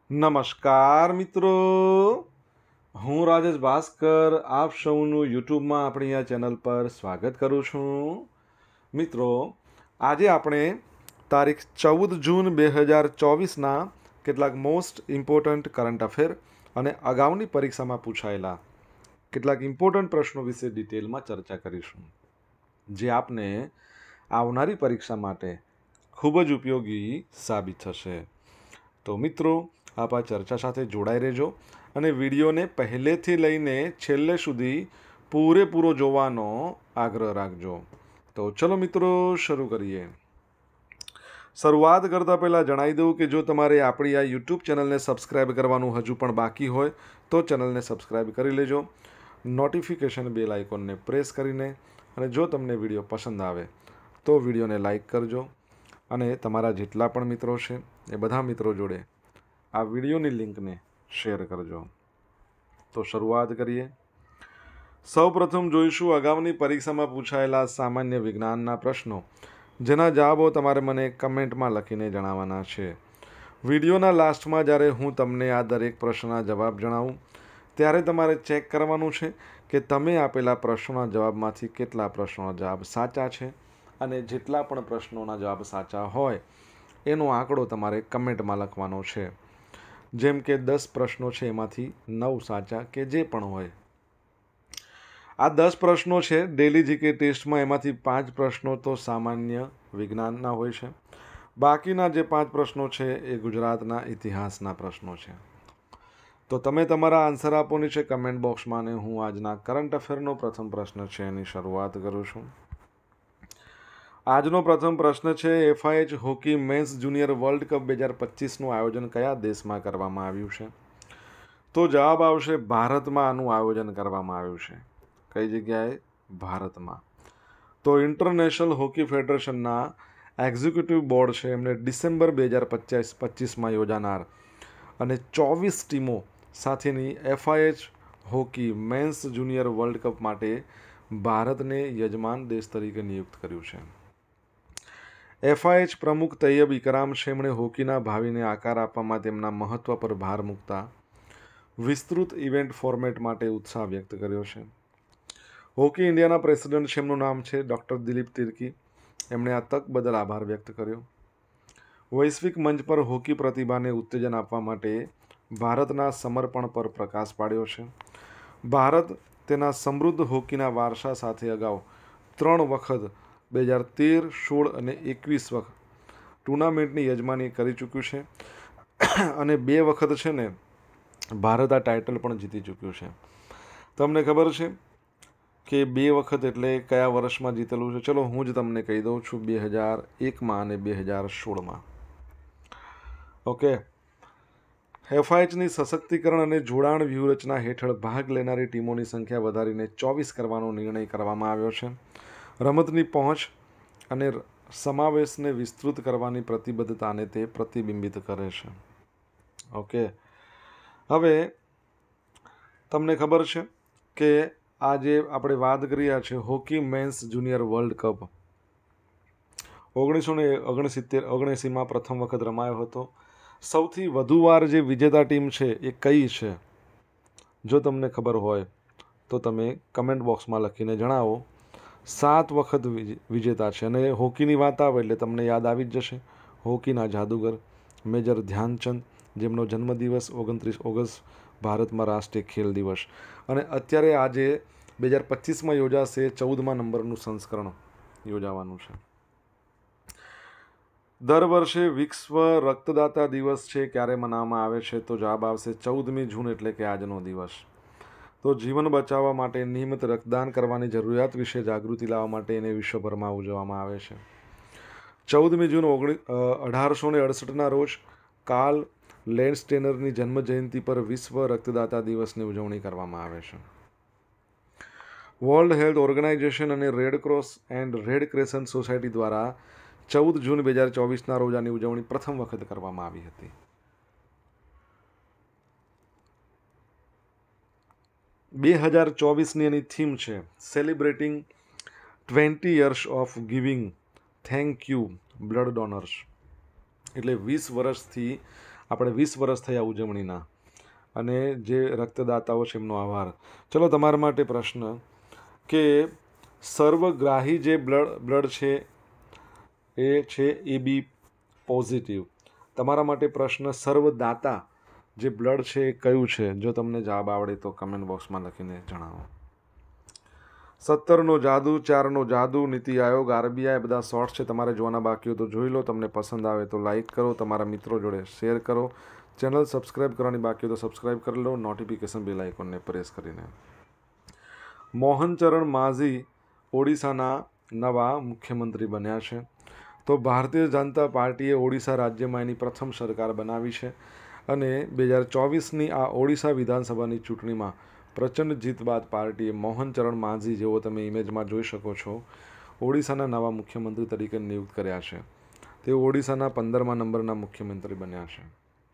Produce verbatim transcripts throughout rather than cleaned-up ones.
નમસ્કાર મિત્રો, હું રાજેશ ભાસ્કર આપ સૌનું યુટ્યુબમાં આપણી આ ચેનલ પર સ્વાગત કરું છું. મિત્રો, આજે આપણે તારીખ ચૌદ જૂન બે હજાર ચોવીસના કેટલાક મોસ્ટ ઇમ્પોર્ટન્ટ કરંટ અફેર અને અગાઉની પરીક્ષામાં પૂછાયેલા કેટલાક ઇમ્પોર્ટન્ટ પ્રશ્નો વિશે ડિટેલમાં ચર્ચા કરીશું, જે આપને આવનારી પરીક્ષા માટે ખૂબ જ ઉપયોગી સાબિત થશે. તો મિત્રો, આપ આ ચર્ચા સાથે જોડાઈ રહેજો અને વિડીયોને પહેલેથી લઈને છેલ્લે સુધી પૂરેપૂરો જોવાનો આગ્રહ રાખજો. તો ચલો મિત્રો, શરૂ કરીએ. શરૂઆત કરતાં પહેલાં જણાવી દઉં કે જો તમારે આપણી આ યુટ્યુબ ચેનલને સબસ્ક્રાઈબ કરવાનું હજુ પણ બાકી હોય તો ચેનલને સબસ્ક્રાઈબ કરી લેજો, નોટિફિકેશન બેલ આઇકોનને પ્રેસ કરીને, અને જો તમને વિડીયો પસંદ આવે તો વિડીયોને લાઈક કરજો અને તમારા જેટલા પણ મિત્રો છે એ બધા મિત્રો જોડે આ વિડીયોની લિંકને શેર કરજો. તો શરૂઆત કરીએ. સૌ પ્રથમ જોઈશું અગાઉની પરીક્ષામાં પૂછાયેલા સામાન્ય વિજ્ઞાનના પ્રશ્નો, જેના જવાબો તમારે મને કમેન્ટમાં લખીને જણાવવાના છે. વિડીયોના લાસ્ટમાં જ્યારે હું તમને આ દરેક પ્રશ્નના જવાબ જણાવું ત્યારે તમારે ચેક કરવાનું છે કે તમે આપેલા પ્રશ્નોના જવાબમાંથી કેટલા પ્રશ્નોના જવાબ સાચા છે, અને જેટલા પણ પ્રશ્નોના જવાબ સાચા હોય એનો આંકડો તમારે કમેન્ટમાં લખવાનો છે. જેમ કે દસ પ્રશ્નો છે એમાંથી નવ સાચા કે જે પણ હોય. આ દસ પ્રશ્નો છે ડેલી જીકે ટેસ્ટમાં, એમાંથી પાંચ પ્રશ્નો તો સામાન્ય વિજ્ઞાનના હોય છે. બાકીના જે પાંચ પ્રશ્નો છે એ ગુજરાતના ઇતિહાસના પ્રશ્નો છે. તો તમે તમારા આન્સર આપોની છે કમેન્ટ બોક્સમાં, અને હું આજના કરંટ અફેરનો પ્રથમ પ્રશ્ન છે એની શરૂઆત કરું છું. આજનો પ્રથમ પ્રશ્ન છે, FIH hockey men's junior world cup બે હજાર પચીસનું આયોજન કયા દેશમાં કરવામાં આવ્યું છે? તો જવાબ આવશે ભારતમાં આનું આયોજન કરવામાં આવ્યું છે. કઈ જગ્યાએ? ભારતમાં. તો ઇન્ટરનેશનલ હોકી ફેડરેશનના એક્ઝિક્યુટિવ બોર્ડ છે એમણે ડિસેમ્બર બે હજાર પચાસ પચીસમાં યોજાનાર અને ચોવીસ ટીમો સાથેની FIH hockey men's junior world cup માટે ભારતને યજમાન દેશ તરીકે નિયુક્ત કર્યું છે. એફઆઈએચ પ્રમુખ તૈયબ ઇકરામ શેમણે હોકીના ભાવિને આકાર આપવામાં તેમના મહત્વ પર ભાર મૂકતા વિસ્તૃત ઇવેન્ટ ફોર્મેટ માટે ઉત્સાહ વ્યક્ત કર્યો છે. હોકી ઇન્ડિયાના પ્રેસિડેન્ટ છે, એમનું નામ છે ડૉક્ટર દિલીપ તિર્કી. એમણે આ તક બદલ આભાર વ્યક્ત કર્યો. વૈશ્વિક મંચ પર હોકી પ્રતિભાને ઉત્તેજન આપવા માટે ભારતના સમર્પણ પર પ્રકાશ પાડ્યો છે. ભારત તેના સમૃદ્ધ હોકીના વારસા સાથે અગાઉ ત્રણ વખત બે હજાર તેર, સોળ અને એકવીસ વખત ટુર્નામેન્ટની યજમાની કરી ચૂક્યું છે, અને બે વખત છે ને ભારત આ ટાઇટલ પણ જીતી ચૂક્યું છે. તમને ખબર છે કે બે વખત એટલે કયા વર્ષમાં જીતેલું છે? ચલો હું જ તમને કહી દઉં છું, બે હજાર એકમાં અને બે હજાર સોળમાં. ઓકે. એફઆઈએચની સશક્તિકરણ અને જોડાણ વ્યૂહરચના હેઠળ ભાગ લેનારી ટીમોની સંખ્યા વધારીને ચોવીસ કરવાનો નિર્ણય કરવામાં આવ્યો છે. રમતની પહોંચ અને સમાવેશને વિસ્તૃત કરવાની પ્રતિબદ્ધતાને તે પ્રતિબિંબિત કરે છે. ઓકે. હવે તમને ખબર છે કે આજે આપણે વાત કરી રહ્યા છે hockey men's junior world cup ઓગણીસો ને ઓગણસિત્તેર ઓગણએંસીમાં પ્રથમ વખત રમાયો હતો. સૌથી વધુ વાર જે વિજેતા ટીમ છે એ કઈ છે? જો તમને ખબર હોય તો તમે કમેન્ટ બોક્સમાં લખીને જણાવો. સાત વખત વિજેતા છે, અને હોકીની વાત આવે એટલે તમને યાદ આવી જ જશે હોકીના જાદુગર મેજર ધ્યાનચંદ, જેમનો જન્મદિવસ ઓગણત્રીસ ઓગસ્ટ ભારતમાં રાષ્ટ્રીય ખેલ દિવસ. અને અત્યારે આજે બે હજાર પચીસમાં યોજાશે ચૌદમા નંબરનું સંસ્કરણ યોજાવાનું છે. દર વર્ષે વિશ્વ રક્તદાતા દિવસ છે ક્યારે મનાવવામાં આવે છે? તો જવાબ આવશે ચૌદમી જૂન, એટલે કે આજનો દિવસ. તો જીવન બચાવવા માટે નિયમિત રક્તદાન કરવાની જરૂરિયાત વિશે જાગૃતિ લાવવા માટે એને વિશ્વભરમાં ઉજવવામાં આવે છે. ચૌદમી જૂન ઓગણી અઢારસો ને અડસઠના રોજ કાર્લ લેન્ડસ્ટેનરની જન્મ જયંતિ પર વિશ્વ રક્તદાતા દિવસની ઉજવણી કરવામાં આવે છે. વર્લ્ડ હેલ્થ ઓર્ગેનાઇઝેશન અને red cross and red crescent society દ્વારા ચૌદ જૂન બે હજાર ચોવીસના રોજ આની ઉજવણી પ્રથમ વખત કરવામાં આવી હતી. બે હજાર ચોવીસની એની થીમ છે celebrating twenty years of giving thank you blood donors. એટલે વીસ વર્ષથી આપણે વીસ વર્ષ થયા ઉજવણીના, અને જે રક્તદાતાઓ છે એમનો આભાર. ચલો તમારા માટે પ્રશ્ન કે સર્વગ્રાહી જે બ્લડ બ્લડ છે એ છે એ બી પોઝિટિવ. તમારા માટે પ્રશ્ન સર્વદાતા જે બ્લડ છે એ કયું છે? જો તમને જવાબ આવડે તો કમેન્ટ બોક્સમાં લખીને જણાવો. સત્તરનો જાદુ, ચારનો જાદુ, નીતિ આયોગ, આરબીઆઈ બધા શોર્ટ્સ છે. તમારે જોવાના બાકી હોય તો જોઈ લો. તમને પસંદ આવે તો લાઇક કરો, તમારા મિત્રો જોડે શેર કરો. ચેનલ સબસ્ક્રાઈબ કરવાની બાકી હોય તો સબસ્ક્રાઈબ કરી લો, નોટિફિકેશન બેલ આઇકોનને પ્રેસ કરીને. મોહનચરણ માઝી ઓડિશાના નવા મુખ્યમંત્રી બન્યા છે. તો ભારતીય જનતા પાર્ટીએ ઓડિશા રાજ્યમાં એની પ્રથમ સરકાર બનાવી છે, અને બે હજાર ચોવીસની આ ઓડિશા વિધાનસભાની ચૂંટણીમાં પ્રચંડ જીત બાદ પાર્ટીએ મોહનચરણ માઝી, જેવો તમે ઇમેજમાં જોઈ શકો છો, ઓડિશાના નવા મુખ્યમંત્રી તરીકે નિયુક્ત કર્યા છે. તેઓ ઓડિશાના પંદરમા નંબરના મુખ્યમંત્રી બન્યા છે.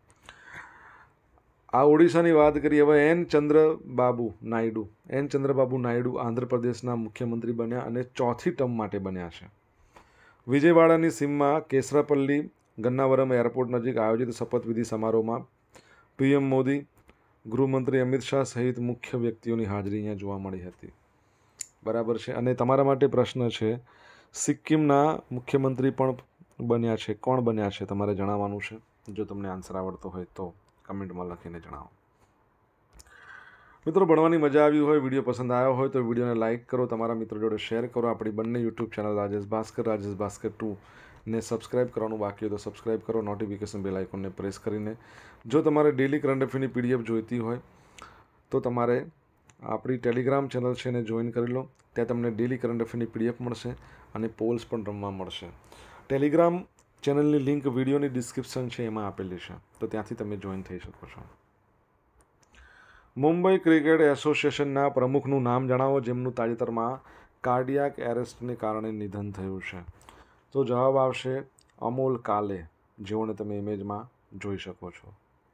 આ ઓડિશાની વાત કરીએ. હવે એન ચંદ્રબાબુ નાયડુ એન ચંદ્રબાબુ નાયડુ આંધ્રપ્રદેશના મુખ્યમંત્રી બન્યા અને ચોથી ટર્મ માટે બન્યા છે. વિજયવાડાની સીમમાં કેસરાપલ્લી ગન્નાવરમ એરપોર્ટ નજીક આયોજિત શપથવિધિ સમારોહમાં પીએમ મોદી, ગૃહમંત્રી અમિત શાહ સહિત મુખ્ય વ્યક્તિઓની હાજરી અહીંયા જોવા મળી હતી. બરાબર છે. અને તમારા માટે પ્રશ્ન છે, સિક્કિમના મુખ્યમંત્રી પણ બન્યા છે. કોણ બન્યા છે તમારે જણાવવાનું છે. જો તમને આન્સર આવડતો હોય તો કમેન્ટમાં લખીને જણાવો. મિત્રો, ભણવાની મજા આવી હોય, વિડીયો પસંદ આવ્યો હોય તો વિડીયોને લાઇક કરો, તમારા મિત્રો જોડે શેર કરો. આપણી બંને YouTube channel Rajesh Bhaskar, Rajesh Bhaskar two ને સબસ્ક્રાઇબ કરવાનું બાકી હોય તો સબસ્ક્રાઇબ કરો, નોટિફિકેશન બેલ આઇકોનને પ્રેસ કરીને. જો તમારે ડેલી કરંટ અફેરની પીડીએફ જોઈતી હોય તો તમારે આપણી ટેલિગ્રામ ચેનલ છે એને જોઈન કરી લો. ત્યાં તમને ડેલી કરંટ અફેરની પીડીએફ મળશે અને પોલ્સ પણ રમવા મળશે. ટેલિગ્રામ ચેનલની લિંક વિડીયોની ડિસ્ક્રિપ્શન છે એમાં આપેલી છે, તો ત્યાંથી તમે જોઈન થઈ શકો છો. મુંબઈ ક્રિકેટ એસોસિએશનના પ્રમુખનું નામ જણાવો જેમનું તાજેતરમાં કાર્ડિયાક એરેસ્ટને કારણે નિધન થયું છે. તો જવાબ આવશે અમોલ કાલે, જેઓને તમે ઇમેજમાં જોઈ શકો છો.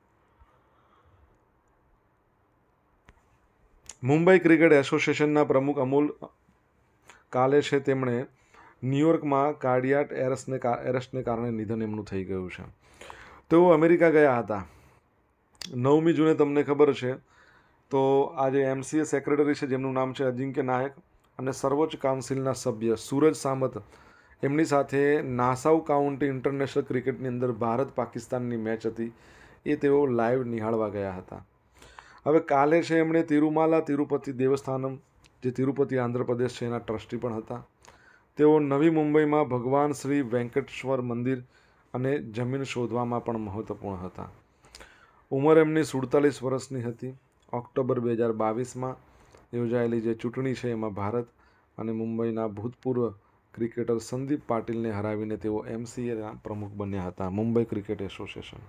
મુંબઈ ક્રિકેટ એસોસિએશનના પ્રમુખ અમોલ કાલે છે, તેમણે ન્યૂયોર્કમાં કાર્ડિયાક એરેસ્ટને એરેસ્ટને કારણે નિધન એમનું થઈ ગયું છે. તેઓ અમેરિકા ગયા હતા. નવમી જૂને તમને ખબર છે તો આજે એમસીએ સેક્રેટરી છે જેમનું નામ છે અજિંક્ય નાયક, અને સર્વોચ્ચ કાઉન્સિલના સભ્ય સૂરજ સામત એમની સાથે નાસાઉ કાઉન્ટી ઇન્ટરનેશનલ ક્રિકેટની અંદર ભારત પાકિસ્તાનની મેચ હતી એ તેઓ લાઈવ નિહાળવા ગયા હતા. હવે કાલે છે એમણે તિરુમાલા તિરુપતિ દેવસ્થાનમ, જે તિરુપતિ આંધ્રપ્રદેશ છે એના ટ્રસ્ટી પણ હતા. તેઓ નવી મુંબઈમાં ભગવાન શ્રી વેંકટેશ્વર મંદિર અને જમીન શોધવામાં પણ મહત્વપૂર્ણ હતા. ઉંમર એમની સુડતાલીસ વર્ષની હતી. ઓક્ટોબર બે હજાર બાવીસમાં યોજાયેલી જે ચૂંટણી છે એમાં ભારત અને મુંબઈના ભૂતપૂર્વ ક્રિકેટર સંદીપ પાટીલને હરાવીને તેઓ એમસીએના પ્રમુખ બન્યા હતા. Mumbai cricket association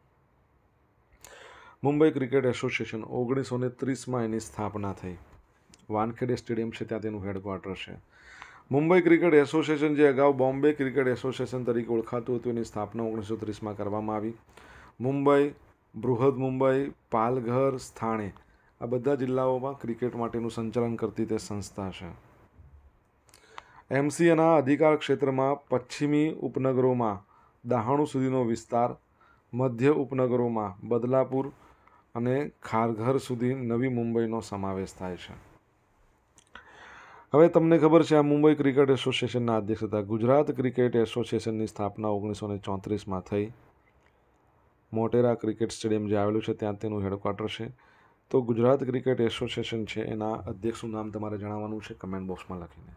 Mumbai cricket association ઓગણીસો ને ત્રીસમાં એની સ્થાપના થઈ. વાનખેડે સ્ટેડિયમ છે ત્યાં તેનું હેડક્વાર્ટર છે. મુંબઈ ક્રિકેટ એસોસિએશન જે અગાઉ બોમ્બે ક્રિકેટ એસોસિએશન તરીકે ઓળખાતું હતું એની સ્થાપના ઓગણીસો ત્રીસમાં કરવામાં આવી. મુંબઈ, બૃહદ મુંબઈ, પાલઘર, સ્થાણે આ બધા જિલ્લાઓમાં ક્રિકેટ માટેનું સંચાલન કરતી તે સંસ્થા છે. એમસીએના અધિકાર ક્ષેત્રમાં પશ્ચિમી ઉપનગરોમાં દહાણુ સુધીનો વિસ્તાર, મધ્ય ઉપનગરોમાં બદલાપુર અને ખારઘર સુધી નવી મુંબઈનો સમાવેશ થાય છે. હવે તમને ખબર છે આ મુંબઈ ક્રિકેટ એસોસિએશનના અધ્યક્ષ હતા. ગુજરાત ક્રિકેટ એસોસિએશનની સ્થાપના ઓગણીસો ને ચોત્રીસમાં થઈ. મોટેરા ક્રિકેટ સ્ટેડિયમ જે આવેલું છે ત્યાં તેનું હેડક્વાર્ટર છે. તો ગુજરાત ક્રિકેટ એસોસિએશન છે એના અધ્યક્ષનું નામ તમારે જણાવવાનું છે કમેન્ટ બોક્સમાં લખીને.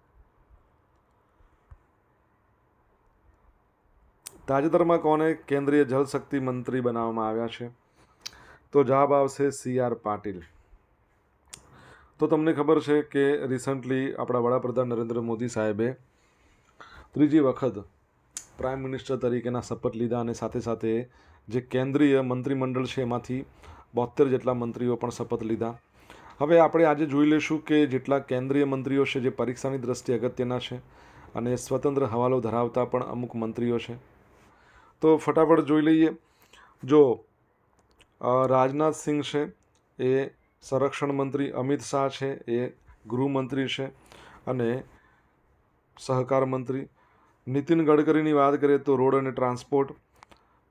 તાજેતરમાં કોને કેન્દ્રીય જલશક્તિ મંત્રી બનાવવામાં આવ્યા છે? તો જવાબ આવશે સી આર પાટીલ. તો તમને ખબર છે કે રિસન્ટલી આપણા વડાપ્રધાન નરેન્દ્ર મોદી સાહેબે ત્રીજી વખત પ્રાઇમ મિનિસ્ટર તરીકેના શપથ લીધા, અને સાથે સાથે જે કેન્દ્રીય મંત્રીમંડળ છે એમાંથી બોતેર જેટલા મંત્રીઓ પણ શપથ લીધા. હવે આપણે આજે જોઈ લઈશું કે જેટલા કેન્દ્રીય મંત્રીઓ છે જે પરીક્ષાની દ્રષ્ટિએ અગત્યના છે અને સ્વતંત્ર હવાલો ધરાવતા પણ અમુક મંત્રીઓ છે. તો ફટાફટ જોઈ લઈએ. જો રાજનાથ સિંહ છે એ સંરક્ષણ મંત્રી, અમિત શાહ છે એ ગૃહમંત્રી છે અને સહકાર મંત્રી, નીતિન ગડકરીની વાત કરીએ તો રોડ અને ટ્રાન્સપોર્ટ,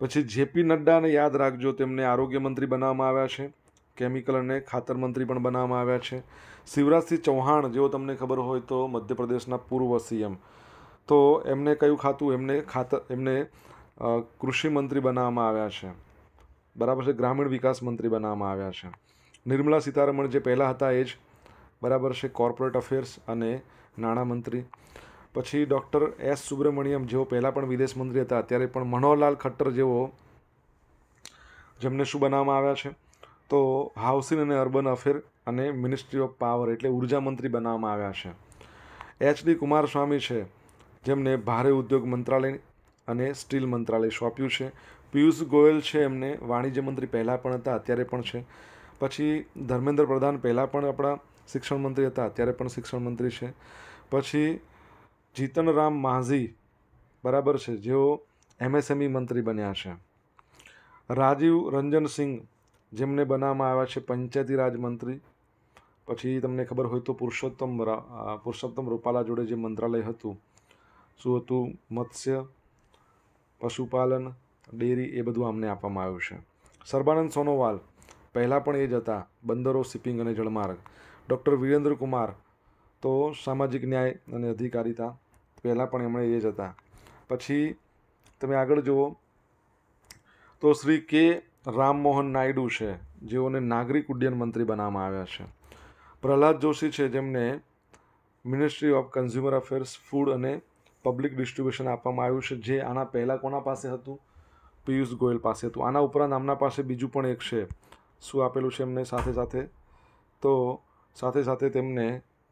પછી જેપી નડ્ડાને યાદ રાખજો, તેમને આરોગ્ય મંત્રી બનાવવામાં આવ્યા છે. કેમિકલ અને ખાતર મંત્રી પણ બનાવવામાં આવ્યા છે. શિવરાજસિંહ ચૌહાણ, જેઓ તમને ખબર હોય તો મધ્યપ્રદેશના પૂર્વ સીએમ, તો એમને કયું ખાતું, એમને ખાતર એમને કૃષિ મંત્રી બનાવવામાં આવ્યા છે. બરાબર છે. ગ્રામીણ વિકાસ મંત્રી બનાવવામાં આવ્યા છે. નિર્મલા સીતારમણ જે પહેલાં હતા એ જ, બરાબર છે, કોર્પોરેટ અફેર્સ અને નાણામંત્રી. પછી ડૉક્ટર એસ સુબ્રમણ્યમ, જેઓ પહેલાં પણ વિદેશ મંત્રી હતા, અત્યારે પણ મનોહરલાલ ખટ્ટર જેઓ, જેમને શું બનાવવામાં આવ્યા છે, તો હાઉસિંગ અને અર્બન અફેર અને મિનિસ્ટ્રી ઓફ પાવર એટલે ઉર્જા મંત્રી બનાવવામાં આવ્યા છે. એચ ડી કુમારસ્વામી છે, જેમને ભારે ઉદ્યોગ મંત્રાલય અને સ્ટીલ મંત્રાલય સોંપ્યું છે. પિયુષ ગોયલ છે, એમને વાણિજ્ય મંત્રી પહેલાં પણ હતા, અત્યારે પણ છે. પછી ધર્મેન્દ્ર પ્રધાન પહેલાં પણ આપણા શિક્ષણ મંત્રી હતા, અત્યારે પણ શિક્ષણ મંત્રી છે. પછી જીતન રામ માંઝી, બરાબર છે, જેઓ એમએસએમઈ મંત્રી બન્યા છે. રાજીવ રંજન સિંહ, જેમને બનાવવામાં આવ્યા છે પંચાયતી રાજ મંત્રી. પછી તમને ખબર હોય તો પુરુષોત્તમ પુરુષોત્તમ રૂપાલા જોડે જે મંત્રાલય હતું, શું હતું, મત્સ્ય, પશુપાલન, ડેરી, એ બધું અમને આપવામાં આવ્યું છે. સર્બાનંદ સોનોવાલ પહેલાં પણ એ જ હતા, બંદરો, શિપિંગ અને જળમાર્ગ. ડૉક્ટર વિરેન્દ્ર કુમાર તો સામાજિક ન્યાય અને અધિકારિતા, પહેલાં પણ એમણે એ જ હતા. પછી તમે આગળ જુઓ તો શ્રી કે રામમોહન નાયડુ છે, જેઓને નાગરિક ઉડ્ડયન મંત્રી બનાવવામાં આવ્યા છે. પ્રહલાદ જોશી છે, જેમને ministry of consumer affairs, food અને પબ્લિક ડિસ્ટ્રીબ્યુશન આપવામાં આવ્યું છે, જે આના પહેલાં કોના પાસે હતું, પિયુષ ગોયલ પાસે હતું. આના ઉપરાંત આમના પાસે બીજું પણ એક છે, શું આપેલું છે એમને સાથે સાથે, તો સાથે સાથે તેમને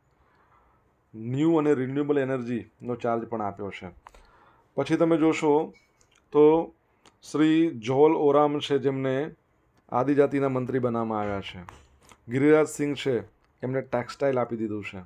ન્યૂ અને રિન્યુએબલ એનર્જીનો ચાર્જ પણ આપ્યો છે. પછી તમે જોશો તો શ્રી જોલ ઓરામ છે, જેમને આદિજાતિના મંત્રી બનાવવામાં આવ્યા છે. ગિરિરાજ સિંહ છે, એમને ટેક્સટાઇલ આપી દીધું છે,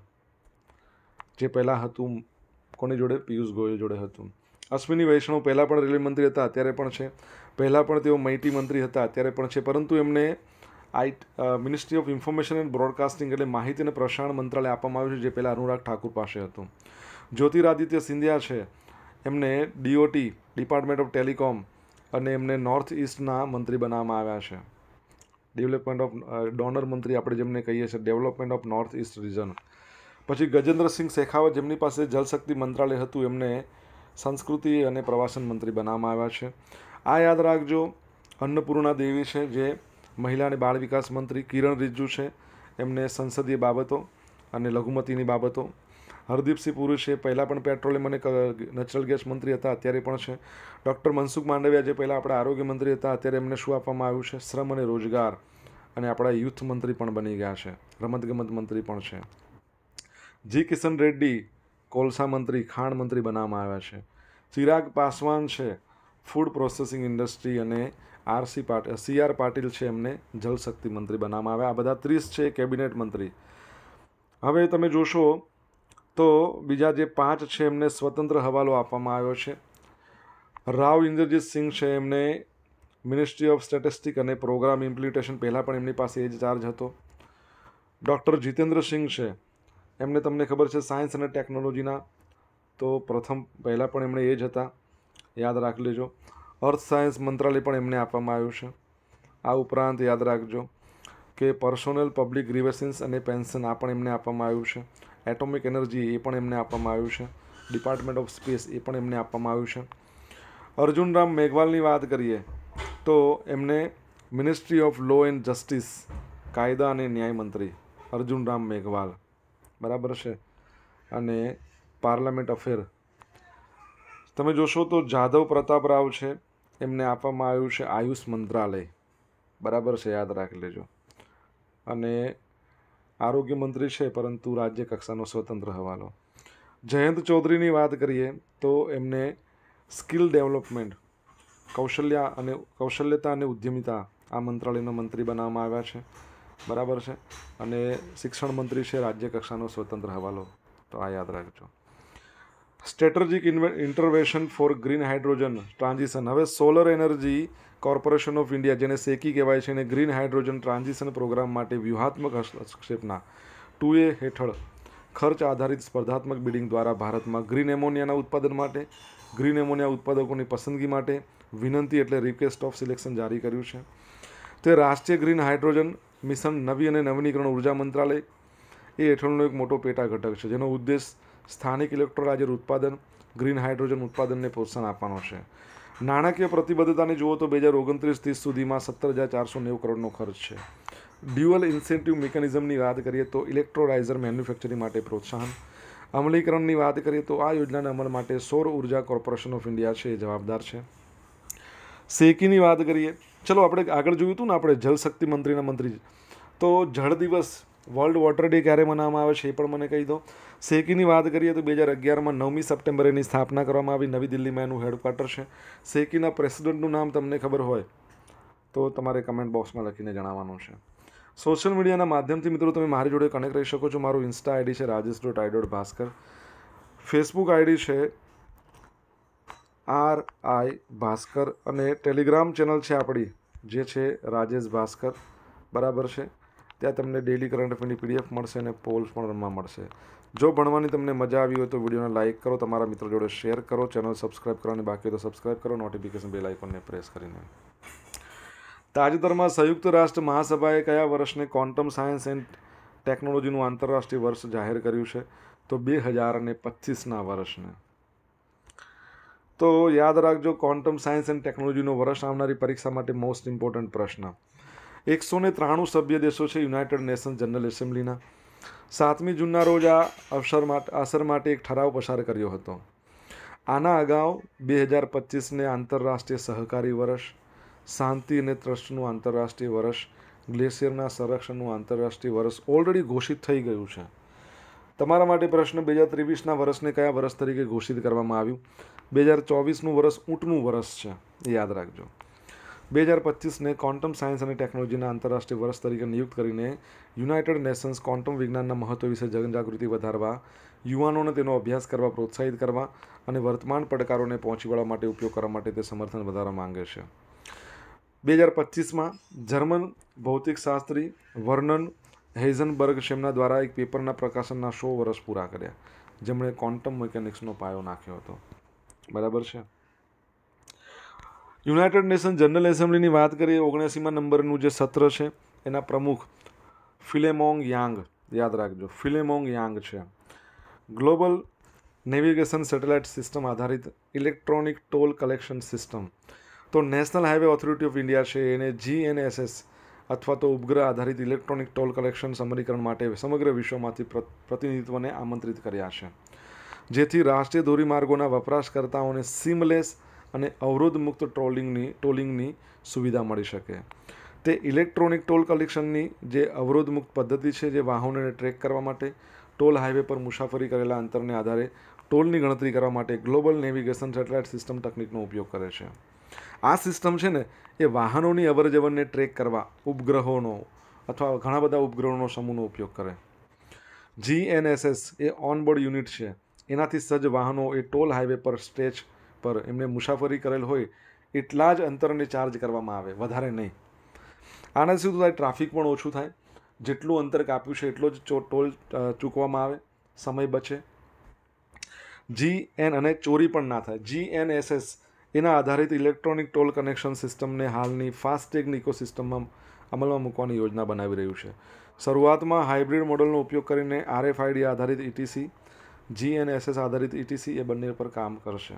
જે પહેલાં હતું કોની જોડે, પિયુષ ગોયલ જોડે હતું. અશ્વિની વૈષ્ણવ પહેલાં પણ રેલવે મંત્રી હતા, અત્યારે પણ છે. પહેલાં પણ તેઓ માહિતી મંત્રી હતા, અત્યારે પણ છે, પરંતુ એમને આઈ ministry of information and broadcasting એટલે માહિતી અને પ્રસારણ મંત્રાલય આપવામાં આવ્યું છે, જે પહેલાં અનુરાગ ઠાકુર પાસે હતું. જ્યોતિરાદિત્ય સિંધિયા છે, એમને ડીઓટી ડિપાર્ટમેન્ટ ઓફ ટેલિકોમ અને એમને નોર્થ ઇસ્ટના મંત્રી બનાવવામાં આવ્યા છે. ડેવલપમેન્ટ ઓફ ડોનર મંત્રી આપણે જેમને કહીએ છીએ, development of north east region. પછી ગજેન્દ્રસિંહ શેખાવત, જેમની પાસે જલશક્તિ મંત્રાલય હતું, એમને સંસ્કૃતિ અને પ્રવાસન મંત્રી બનાવવામાં આવ્યા છે. આ યાદ રાખજો. અન્નપૂર્ણા દેવી છે, જે મહિલા અને બાળ વિકાસ મંત્રી. કિરણ રિજ્જુ છે, એમને સંસદીય બાબતો અને લઘુમતીની બાબતો. હરદીપસિંહ પુરી છે, પહેલાં પણ પેટ્રોલિયમ અને નેચરલ ગેસ મંત્રી હતા, અત્યારે પણ છે. ડૉક્ટર મનસુખ માંડવિયા, જે પહેલાં આપણા આરોગ્ય મંત્રી હતા, અત્યારે એમને શું આપવામાં આવ્યું છે, શ્રમ અને રોજગાર, અને આપણા યુથ મંત્રી પણ બની ગયા છે, રમતગમત મંત્રી પણ છે. જી કિશન રેડ્ડી કોલસા મંત્રી, ખાણ મંત્રી બનાવવામાં આવ્યા છે. ચિરાગ પાસવાન છે, ફૂડ પ્રોસેસિંગ ઇન્ડસ્ટ્રી, અને RC Patil C R Patil છે, એમને જલશક્તિ મંત્રી બનાવવામાં આવ્યા. આ બધા ત્રીસ છે કેબિનેટ મંત્રી. હવે તમે જોશો તો બીજા જે પાંચ છે, એમને સ્વતંત્ર હવાલો આપવામાં આવ્યો છે. રાવ ઇન્દ્રજીત સિંહ છે, એમને મિનિસ્ટ્રી ઓફ સ્ટેટિસ્ટિક અને પ્રોગ્રામ ઇમ્પ્લિમેન્ટેશન, પહેલાં પણ એમની પાસે એ જ ચાર્જ હતો. ડૉક્ટર જીતેન્દ્ર સિંહ છે, એમને તમને ખબર છે સાયન્સ અને ટેકનોલોજીના, તો પ્રથમ પહેલાં પણ એમણે એ જ હતા, યાદ રાખી લેજો. અર્થ સાયન્સ મંત્રાલય પણ એમને આપવામાં આવ્યું છે. આ ઉપરાંત યાદ રાખજો કે પર્સોનલ પબ્લિક ગ્રીવેન્સીસ અને પેન્શન, આ પણ એમને આપવામાં આવ્યું છે. એટોમિક એનર્જી, એ પણ એમને આપવામાં આવ્યું છે. ડિપાર્ટમેન્ટ ઓફ સ્પેસ, એ પણ એમને આપવામાં આવ્યું છે. અર્જુન રામ મેઘવાલની વાત કરીએ તો એમને ministry of law and justice, કાયદા અને ન્યાય મંત્રી અર્જુન રામ મેઘવાલ, બરાબર છે. અને પાર્લામેન્ટ અફેર તમે જોશો તો જાદવ પ્રતાપ રાવ છે, એમને આપવામાં આવ્યું છે આયુષ મંત્રાલય, બરાબર છે, યાદ રાખી લેજો. અને આરોગ્ય મંત્રી છે, પરંતુ રાજ્ય કક્ષાનો સ્વતંત્ર હવાલો. જયંત ચૌધરીની વાત કરીએ તો એમને સ્કિલ ડેવલપમેન્ટ, કૌશલ્ય અને કૌશલ્યતા અને ઉદ્યમિતા, આ મંત્રાલયના મંત્રી બનાવવામાં આવ્યા છે, બરાબર છે. અને શિક્ષણ મંત્રી છે, રાજ્ય કક્ષાનો સ્વતંત્ર હવાલો, તો આ યાદ રાખજો. Strategic intervention for green hydrogen transition. હવે solar energy corporation of India, જેને સેકી કહેવાય છે, અને ગ્રીન હાઇડ્રોજન ટ્રાન્ઝિશન પ્રોગ્રામ માટે વ્યૂહાત્મક હસ્તક્ષેપના ટુ એ હેઠળ ખર્ચ આધારિત સ્પર્ધાત્મક બિડિંગ દ્વારા ભારતમાં ગ્રીન એમોનિયાના ઉત્પાદન માટે, ગ્રીન એમોનિયા ઉત્પાદકોની પસંદગી માટે વિનંતી એટલે રિક્વેસ્ટ ઓફ સિલેક્શન જારી કર્યું છે. તે રાષ્ટ્રીય ગ્રીન હાઇડ્રોજન મિશન નવી અને નવીનીકરણ ઉર્જા મંત્રાલય એ હેઠળનો એક મોટો પેટા ઘટક છે, જેનો ઉદ્દેશ સ્થાનિક ઇલેક્ટ્રોલાઇઝર ઉત્પાદન, ગ્રીન હાઇડ્રોજન ઉત્પાદનને પ્રોત્સાહન આપવાનો છે. નાણાકીય પ્રતિબદ્ધતાને જુઓ તો બે હજાર ઓગણત્રીસ ત્રીસ સુધીમાં સત્તર હજાર ચારસો નેવું કરોડનો ખર્ચ છે. ડ્યુઅલ ઇન્સેન્ટિવ મિકેનિઝમની વાત કરીએ તો ઇલેક્ટ્રોલાઇઝર મેન્યુફેક્ચરિંગ માટે પ્રોત્સાહન. અમલીકરણની વાત કરીએ તો આ યોજનાના અમલ માટે સૌર ઉર્જા કોર્પોરેશન ઓફ ઇન્ડિયા છે એ જવાબદાર છે. સેકીની વાત કરીએ, ચલો આપણે આગળ જોયું હતું ને, આપણે જલશક્તિ મંત્રીના મંત્રી, તો જળ દિવસ વર્લ્ડ વોટર ડે ક્યારે મનાવવામાં આવે છે એ પણ મને કહી દો. સેકીની વાત કરીએ તો બે હજાર અગિયારમાં નવમી સપ્ટેમ્બરે એની સ્થાપના કરવામાં આવી. નવી દિલ્હીમાં એનું હેડક્વાર્ટર છે. સેકીના પ્રેસિડેન્ટનું નામ તમને ખબર હોય તો તમારે કમેન્ટ બોક્સમાં લખીને જણાવવાનું છે. સોશિયલ મીડિયાના માધ્યમથી મિત્રો તમે મારી જોડે કનેક્ટ રહી શકો છો. મારું ઇન્સ્ટા આઈડી છે Rajesh dot I dot Bhaskar. Facebook ID છે આર આઈ ભાસ્કર અને ટેલિગ્રામ ચેનલ છે આપણી જે છે રાજેશ ભાસ્કર, બરાબર છે. ત્યાં તમને ડેલી કરંટ અફેરની પીડીએફ મળશે અને પોલ્સ પણ રમવા મળશે. જો ભણવાની તમને મજા આવી હોય તો વિડીયોને લાઇક કરો, તમારા મિત્રો જોડે શેર કરો, ચેનલ સબસ્ક્રાઇબ કરવાની બાકી હોય તો સબસ્ક્રાઇબ કરો, નોટિફિકેશન બેલ આઇકોનને પ્રેસ કરીને. તાજેતરમાં સંયુક્ત રાષ્ટ્ર મહાસભાએ કયા વર્ષને ક્વોન્ટમ સાયન્સ એન્ડ ટેકનોલોજીનું આંતરરાષ્ટ્રીય વર્ષ જાહેર કર્યું છે? તો બે હજાર અને પચીસના વર્ષને. તો યાદ રાખજો, ક્વોન્ટમ સાયન્સ એન્ડ ટેકનોલોજીનો વર્ષ આવનારી પરીક્ષા માટે મોસ્ટ ઇમ્પોર્ટન્ટ પ્રશ્ન. એકસો ને ત્રાણું સભ્ય દેશો છે યુનાઇટેડ નેશન્સ જનરલ એસેમ્બલીના. સાતમી જૂનના રોજ આ અવસર માટે અસર માટે એક ઠરાવ પસાર કર્યો હતો. આના અગાઉ બે હજાર પચીસને આંતરરાષ્ટ્રીય સહકારી વર્ષ, શાંતિ અને ટ્રસ્ટનું આંતરરાષ્ટ્રીય વર્ષ, ગ્લેશિયરના સંરક્ષણનું આંતરરાષ્ટ્રીય વર્ષ ઓલરેડી ઘોષિત થઈ ગયું છે. તમારા માટે પ્રશ્ન, બે હજાર ત્રેવીસના વર્ષને કયા વર્ષ તરીકે ઘોષિત કરવામાં આવ્યું? બે હજાર ચોવીસનું વર્ષ ઊંટનું વર્ષ છે, યાદ રાખજો. બે હજાર પચીસને ક્વોન્ટમ સાયન્સ અને ટેકનોલોજીના આંતરરાષ્ટ્રીય વર્ષ તરીકે નિયુક્ત કરીને યુનાઇટેડ નેશન્સ ક્વોન્ટમ વિજ્ઞાનના મહત્વ વિશે જનજાગૃતિ વધારવા, યુવાનોને તેનો અભ્યાસ કરવા પ્રોત્સાહિત કરવા અને વર્તમાન પડકારોને પહોંચી વળવા માટે ઉપયોગ કરવા માટે તે સમર્થન વધારવા માંગે છે. બે હજાર પચીસમાં જર્મન ભૌતિકશાસ્ત્રી વર્નન હેઝનબર્ગ શેમના દ્વારા એક પેપરના પ્રકાશનના સો વર્ષ પૂરા કર્યા, જેમણે ક્વોન્ટમ મિકેનિક્સનો પાયો નાખ્યો હતો, બરાબર છે. યુનાઇટેડ નેશન જનરલ એસેમ્બલીની વાત કરીએ, ઓગણએંસીમાં નંબરનું જે સત્ર છે એના પ્રમુખ ફિલેમોંગ યાંગ, યાદ રાખજો ફિલેમોંગ યાંગ છે. ગ્લોબલ નેવિગેશન સેટેલાઇટ સિસ્ટમ આધારિત ઇલેક્ટ્રોનિક ટોલ કલેક્શન સિસ્ટમ, તો national highway authority of India છે એને જી એન એસ એસ અથવા તો ઉપગ્રહ આધારિત ઇલેક્ટ્રોનિક ટોલ કલેક્શન અમલીકરણ માટે સમગ્ર વિશ્વમાંથી પ્રતિનિધિત્વને આમંત્રિત કર્યા છે, જેથી રાષ્ટ્રીય ધોરીમાર્ગોના વપરાશકર્તાઓને સીમલેસ અને અવરોધ મુક્ત ટ્રોલિંગની ટોલિંગની સુવિધા મળી શકે. તે ઇલેક્ટ્રોનિક ટોલ કલેક્શનની જે અવરોધ મુક્ત પદ્ધતિ છે, જે વાહનોને ટ્રેક કરવા માટે, ટોલ હાઈવે પર મુસાફરી કરેલા અંતરને આધારે ટોલની ગણતરી કરવા માટે ગ્લોબલ નેવિગેશન સેટેલાઇટ સિસ્ટમ તકનિકનો ઉપયોગ કરે છે. આ સિસ્ટમ છે ને એ વાહનોની અવરજવરને ટ્રેક કરવા ઉપગ્રહોનો અથવા ઘણા બધા ઉપગ્રહોનો સમૂહનો ઉપયોગ કરે. જી એન એસ એસ એ ઓનબોર્ડ યુનિટ છે, એનાથી સજ્જ વાહનો એ ટોલ હાઈવે પર સ્ટેજ પર એમને મુસાફરી કરેલ હોય એટલા જ અંતરને ચાર્જ કરવામાં આવે, વધારે નહીં. આનાથી શું થાય? ટ્રાફિક પણ ઓછું થાય, જેટલું અંતર કાપ્યું છે એટલો જ ટોલ ચૂકવામાં આવે, સમય બચે. જી એન અને ચોરી પણ ના થાય. જી એન એસ એસ એના આધારિત ઇલેક્ટ્રોનિક ટોલ કનેક્શન સિસ્ટમને હાલની ફાસ્ટેગ ઇકોસિસ્ટમમાં અમલમાં મૂકવાની યોજના બનાવી રહ્યું છે. શરૂઆતમાં હાઇબ્રિડ મોડલનો ઉપયોગ કરીને આર એફ આઈ ડી આધારિત ETC, G N S S આધારિત ઇટીસી એ બંને પર કામ કરશે.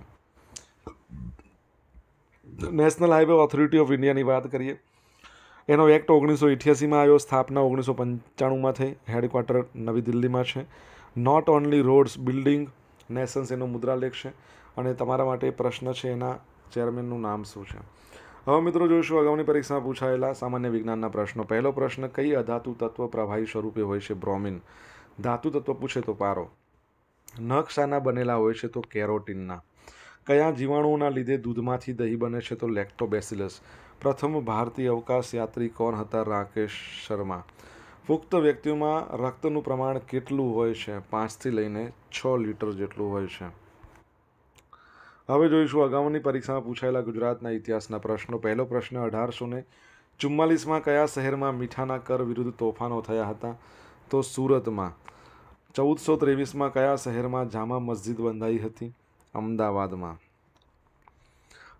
નેશનલ હાઈવે ઓથોરિટી ઓફ ઇન્ડિયાની વાત કરીએ, એનો એક્ટ ઓગણીસો અઠ્યાસીમાં આવ્યો, સ્થાપના ઓગણીસો પંચાણુંમાં થઈ, હેડક્વાર્ટર નવી દિલ્હીમાં છે. Not only roads building nations એનો મુદ્રાલેખ છે અને તમારા માટે પ્રશ્ન છે એના ચેરમેનનું નામ શું છે. હવે મિત્રો જોઈશું અગાઉની પરીક્ષામાં પૂછાયેલા સામાન્ય વિજ્ઞાનના પ્રશ્નો. પહેલો પ્રશ્ન, કઈ અધાતુ તત્વ પ્રવાહી સ્વરૂપે હોય છે? બ્રોમિન. ધાતુ તત્વ પૂછે તો પારો. નખ શાના બનેલા હોય છે? તો કેરોટીનના. કયા જીવાણુઓના લીધે દૂધમાંથી દહીં બને છે? તો લેક્ટોબેસિલસ. પ્રથમ ભારતીય અવકાશ યાત્રી કોણ હતા? રાકેશ શર્મા. પુખ્ત વ્યક્તિઓમાં રક્તનું પ્રમાણ કેટલું હોય છે? પાંચથી લઈને છ લીટર જેટલું હોય છે. હવે જોઈશું અગાઉની પરીક્ષામાં પૂછાયેલા ગુજરાતના ઇતિહાસના પ્રશ્નો. પહેલો પ્રશ્ન, અઢારસો ને ચુમ્માલીસમાં કયા શહેરમાં મીઠાના કર વિરુદ્ધ તોફાનો થયા હતા? તો સુરતમાં. ચૌદસો ત્રેવીસમાં કયા શહેરમાં જામા મસ્જિદ બંધાઈ હતી? અમદાવાદમાં.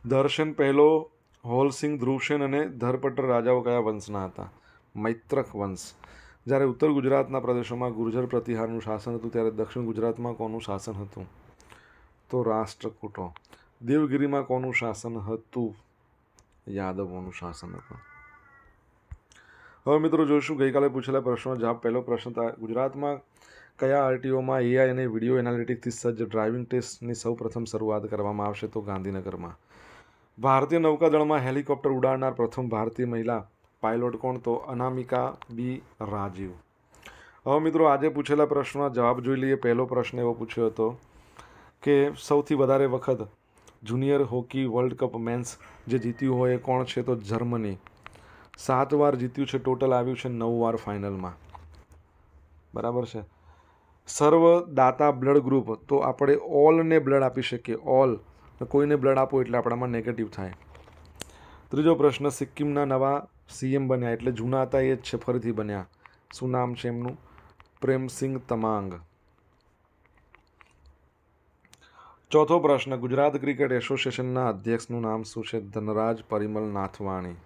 દર્શન પહેલો, હોલસિંહ, ધ્રુવસેન અને ધરપટ્ટર રાજાઓ કયા વંશના હતા? મૈત્રક વંશ. જ્યારે ઉત્તર ગુજરાતના પ્રદેશોમાં ગુર્જર પ્રતિહારનું શાસન હતું ત્યારે દક્ષિણ ગુજરાતમાં કોનું શાસન હતું? તો રાષ્ટ્રકૂટો. દેવગિરીમાં કોનું શાસન હતું? યાદવોનું શાસન હતું. હવે મિત્રો જોઈશું ગઈકાલે પૂછેલા પ્રશ્નનો જવાબ. પહેલો પ્રશ્ન હતા ગુજરાતમાં કયા આરટીઓમાં એઆઈ અને વિડીયો એનાલિટિક્સથી સજ્જ ડ્રાઇવિંગ ટેસ્ટની સૌપ્રથમ શરૂઆત કરવામાં આવશે? તો ગાંધીનગરમાં. ભારતીય નૌકાદળમાં હેલિકોપ્ટર ઉડાડનાર પ્રથમ ભારતીય મહિલા પાયલોટ કોણ? તો અનામિકા બી રાજીવ. હવે મિત્રો આજે પૂછેલા પ્રશ્નના જવાબ જોઈ લઈએ. પહેલો પ્રશ્ન એવો પૂછ્યો હતો કે સૌથી વધારે વખત junior hockey world cup men's જે જીત્યું હોય એ કોણ છે? તો જર્મની. સાત વાર જીત્યું છે, ટોટલ આવ્યું છે નવ વાર ફાઇનલમાં. બરાબર છે. સર્વદાતા બ્લડ ગ્રુપ, તો આપણે ઓલને બ્લડ આપી શકીએ. ઓલ, કોઈને બ્લડ આપો એટલે આપણામાં નેગેટિવ થાય. ત્રીજો પ્રશ્ન સિક્કિમના નવા સીએમ બન્યા એટલે જૂના હતા એ જ છે, ફરીથી બન્યા. શું નામ છે એમનું? પ્રેમસિંહ તમાંગ. ચોથો પ્રશ્ન ગુજરાત ક્રિકેટ એસોસિએશનના અધ્યક્ષનું નામ શું છે? ધનરાજ પરિમલ નાથવાણી.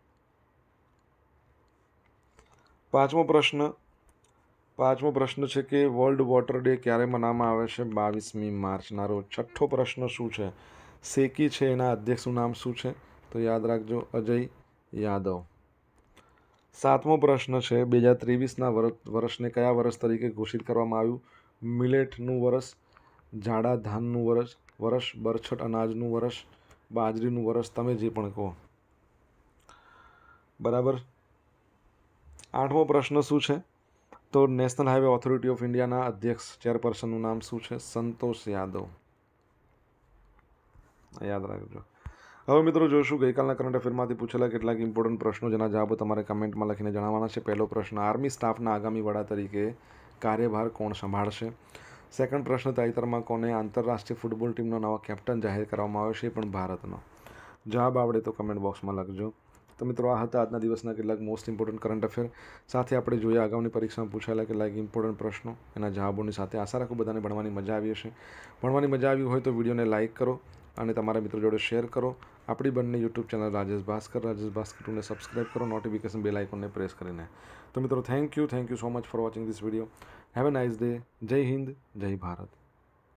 પાંચમો પ્રશ્ન પાંચમો પ્રશ્ન છે કે વર્લ્ડ વોટર ડે ક્યારે મનાવવામાં આવે છે? બાવીસમી માર્ચના રોજ. છઠ્ઠો પ્રશ્ન શું છે? સેકી છે એના અધ્યક્ષનું નામ શું છે? તો યાદ રાખજો, અજય યાદવ. સાતમો પ્રશ્ન છે બે હજાર ત્રેવીસના વર્ષને કયા વર્ષ તરીકે ઘોષિત કરવામાં આવ્યું? મિલેટનું વર્ષ, જાડા ધાનનું વર્ષ, વર્ષ બરછટ અનાજનું વર્ષ, બાજરીનું વર્ષ, તમે જે પણ કહો. બરાબર. આઠમો પ્રશ્ન શું છે? તો નેશનલ હાઈવે ઓથોરિટી ઓફ ઇન્ડિયાના અધ્યક્ષ ચેરપર્સનનું નામ શું છે? સંતોષ યાદવ. યાદ રાખજો. હવે મિત્રો જોઈશું ગઈકાલના કરંટ અફેરમાંથી પૂછેલા કેટલાક ઇમ્પોર્ટન્ટ પ્રશ્નો જેના જવાબો તમારે કમેન્ટમાં લખીને જણાવવાના છે. પહેલો પ્રશ્ન આર્મી સ્ટાફના આગામી વડા તરીકે કાર્યભાર કોણ સંભાળશે? સેકન્ડ પ્રશ્ન તાજેતરમાં કોને આંતરરાષ્ટ્રીય ફૂટબોલ ટીમનો નવા કેપ્ટન જાહેર કરવામાં આવ્યો છે? એ પણ ભારતનો. જવાબ આવડે તો કમેન્ટ બોક્સમાં લખજો. તો મિત્રો આ હતા આજના દિવસના કેટલાક મોસ્ટ ઇમ્પોર્ટન્ટ કરંટ અફેર. સાથે આપણે જોઈએ આગામી પરીક્ષામાં પૂછાયેલા કેટલાક ઇમ્પોર્ટન્ટ પ્રશ્નો એના જવાબોની સાથે. આશા રાખું બધાને ભણવાની મજા આવી હશે. ભણવાની મજા આવી હોય તો વિડીયોને લાઇક કરો અને તમારા મિત્રો જોડે શેર કરો. આપણી બંને યુટ્યુબ ચેનલ રાજેશ ભાસ્કર રાજેશ ભાસ્કર ટુને સબસ્ક્રાઈબ કરો, નોટિફિકેશન બેલ આઇકોનને પ્રેસ કરીને. તો મિત્રો thank you thank you so much for watching this video. Have a nice day. Jai Hind, જય ભારત.